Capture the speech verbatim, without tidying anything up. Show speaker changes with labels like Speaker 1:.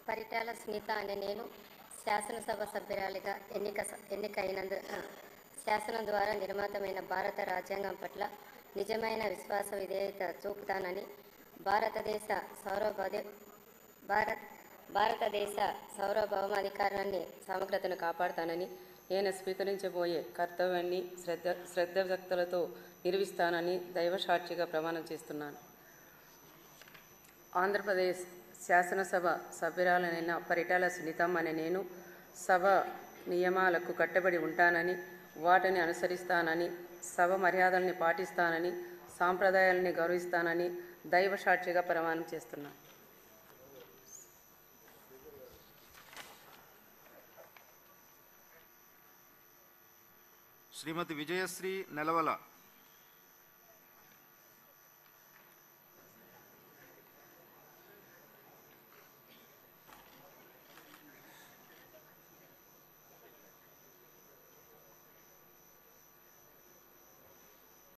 Speaker 1: పరిటాల స్మిత అనే నేను శాసనసభ సభ్యురాలిగా ఎన్నిక ఎన్నికైనందు శాసనం ద్వారా నిర్మితమైన భారత రాజ్యాంగం పట్ల నిజమైన విశ్వాస విధేయత చూపుతానని, భారతదేశ సార్వభౌమ భారత్ భారతదేశ సార్వభౌమాధికారాన్ని సమగ్రతను కాపాడుతానని, నేను స్వీకరించబోయే కర్తవ్యాన్ని శ్రద్ధ శ్రద్ధభక్తులతో నిర్వహిస్తానని దైవసాక్షిగా ప్రమాణం చేస్తున్నాను. ఆంధ్రప్రదేశ్ శాసనసభ సభ్యురాలైన పరిటాల సునీతమ్మ అనే నేను సభ నియమాలకు కట్టుబడి ఉంటానని, వాటిని అనుసరిస్తానని, సభ మర్యాదల్ని పాటిస్తానని, సాంప్రదాయాలని గౌరవిస్తానని దైవసాక్షిగా ప్రమాణం చేస్తున్నాను.
Speaker 2: శ్రీమతి విజయశ్రీ నెలవల.